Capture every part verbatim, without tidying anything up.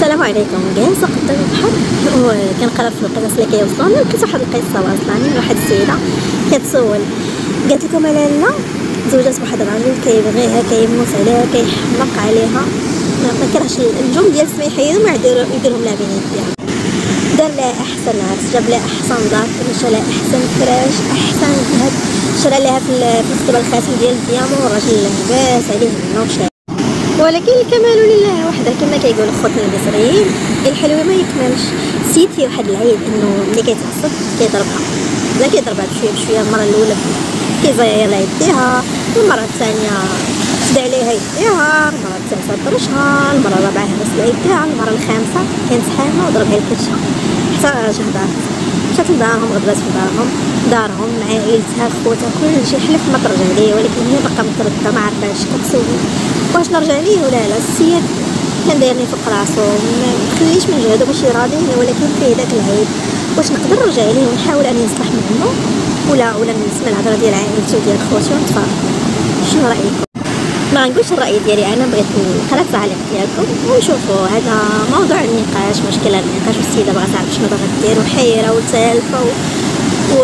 السلام عليكم. جالسه قدام البحر وكنقرا في القصص اللي كيوصلوني، لقيت واحد القصه واصلاني من واحد السيده كتسول، قالت لكم لالا تزوجات بواحد الراجل كيبغيها كيموت عليها كيحمق عليها، ما كرهش النجوم ديال السما يحيدهم ويديروا يديرهم لابنين ديالها. دار لها احسن عرس، جاب لها احسن دار، مشى لها احسن فراش، احسن ذهب، شرى لها في الخطبه الخاتم ديال الديامون، والراجل لاباس عليه منه وشاف. ولكن الكمال لله وحده كما كيقولوا خوتنا المصريين، الحلو ما يكملش. سيت فيه واحد العيب انه ملي كيتعصب كيضربها، لا كيضربها بشويه بشويه. المره الاولى كيزير لها يديها، المره الثانيه شد عليها يديها، المره الثالثه طرشها، المره الرابعه هرس لها يديها، المره الخامسه كينسحابها وضربها الكرشه حتى جا دارها. مشات لدارهم، غدبات في دارهم دارهم مع عائلتها خوتها كلشي. حلف ما ترجع ليه، ولكن هي باقا متردده ما عرفاش. كتسول واش نرجع ليه ولا لا. السيد كان دايرني فوق راسو، ما تخليش من جهده باش يراضيني، ولكن فيه داك العيب. واش نقدر نرجع ليه ونحاول اني نصلح منه، ولا ولا نسمع الهضره ديال عائلته وديال خوتي ونتفاهم؟ شنو رايكم؟ ما غنقولش الراي ديالي، انا بغيت نقرا التعليق ديالكم ونشوفوا. هذا موضوع النقاش، مشكله النقاش، والسيده بغات تعرف شنو باغا دير وحيره وتالفه و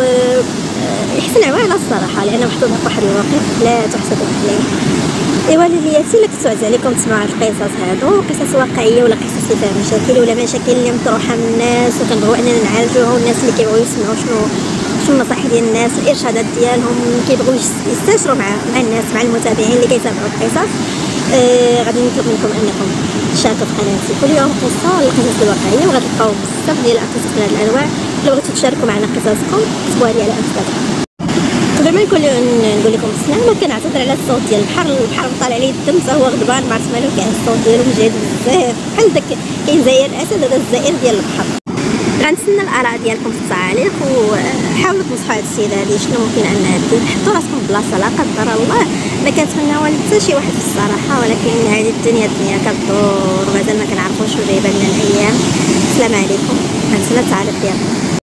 يحسن عوانه الصراحه، لان محطوطه في واحد الموقف لا تحسد عليه. ايوا ليلاتي الا كنتو عليكم تسمعوا القصص هادو، قصص واقعيه ولا قصص اللي فيها مشاكل ولا مشاكل اللي مطروحه من الناس وكنبغيو اننا نعالجوها، والناس اللي كيبغيو يسمعوا شنو شنو النصائح ديال الناس، الارشادات ديالهم، كيبغيو يستشروا مع مع الناس، مع المتابعين اللي كيتابعوا القصص. آه غادي نطلب منكم انكم تشاركوا في قناتي كل يوم قصه القصص الواقعيه، وغتلقاو بزاف ديال القصص من هاد الانواع. الا بغيتو تشاركوا معنا قصصكم كتبوها لي على انستغرام. قبل ما نقول نقول لكم السلامه، كنعتذر على الصوت ديال البحر. البحر طالع عليه الدم حتى هو غضبان، ما عرفت مالو، كاع الصوت ديالو مجهد بزاف بحال داك كاين زاير الاسد، هذا الزائر ديال البحر. غنتسنى الاراء ديالكم في التعاليق، وحاولوا تنصحوا هاد السيده هادي شنو ممكن انها دير. حطوا راسكم بلاصه لا قدر الله. ما كنتمناو حتى شي واحد في الصراحه، ولكن هذه الدنيا الدنيا كدور، ومازال ما كنعرفوش شنو جايبه لنا الايام. السلام عليكم، غنتسنى التعاليق ديالكم.